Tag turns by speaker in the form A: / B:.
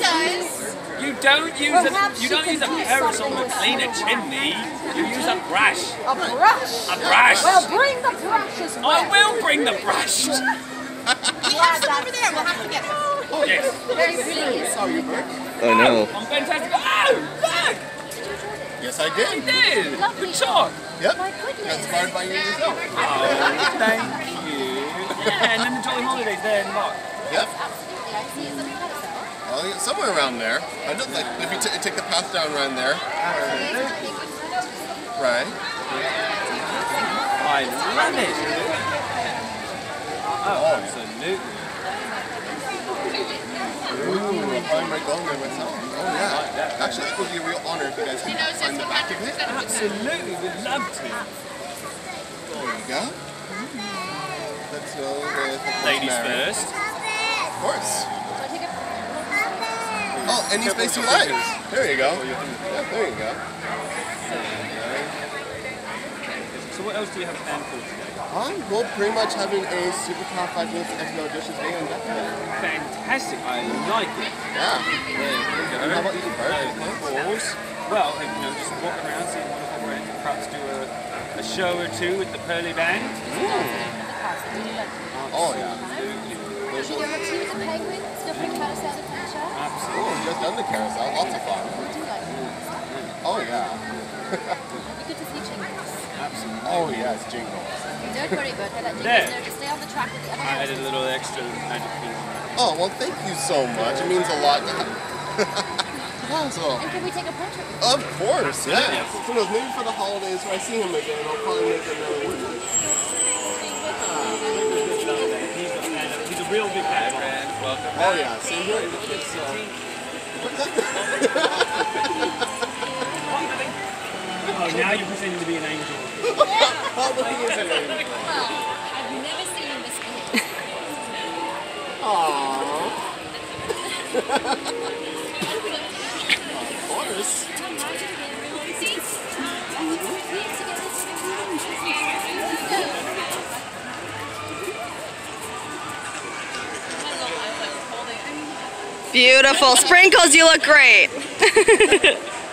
A: does.
B: You don't use a parasol to clean a chimney. You use a brush.
C: A brush?
B: A brush.
C: Well, bring the brush as well.
B: I will bring the brush.
A: We have some over there. We'll have to get them.
B: Oh, yes.
A: Very pretty.
D: How are you, Bert?
E: I know.
B: I'm fantastic. Oh, look.
D: Yes, I
B: I
D: did.
B: did. Good shot.
D: Yep.
A: My goodness.
D: Inspired by you yourself.
B: Oh, thank you. Yeah, and then the Jolly Holidays there in March.
D: Yep.
A: Absolutely. I see. Is there a carousel?
D: Well, yeah, somewhere around there. I don't like if you take the path down around there. Right.
B: I love it. Oh, absolutely.
D: Ooh, I'm right going there myself. Oh yeah. Actually, it would be a real honor if you guys could find the back of it.
B: Absolutely, we'd love to.
D: There you go. Let's go with
B: Ladies
D: Mary.
B: first.
D: Of course. Oh, any space you like. There you go. Yeah, there you go.
B: So what else do you have planned for today?
D: We're pretty much having a super top 5 minutes expeditions day on deck.
B: Fantastic, I like it.
D: Yeah.
B: There you go.
D: How about you, Bert?
B: Of course. Well, just walking around, seeing wonderful friends, and perhaps do a show or two with the Pearly Band.
D: Oh yeah.
A: Should you have tea with the penguin? Still for carousel adventure?
D: Oh, we just done the carousel. Lots of fun.
A: We do like it.
D: Oh yeah.
A: It'd be good to see jingles.
B: Absolutely.
D: Oh yes, jingles.
A: Don't worry, Bert. Let jingles
B: There.
A: know to stay on the track with the other
B: I
A: ones.
B: added a little extra magic piece.
D: Oh well, thank you so much. It means a lot. So,
A: And can we take a portrait with
D: of course, yeah.
B: Yeah.
D: Who knows? Maybe for the holidays when I see him again, I'll probably make another one.
B: He's a real big fan. Welcome.
D: Oh yeah, same here.
B: Oh, now you're pretending to be an angel.
D: Oh, look at his name.
A: Well, I've never seen him misbehave.
D: Aww. Of course.
F: Beautiful. Sprinkles, you look great.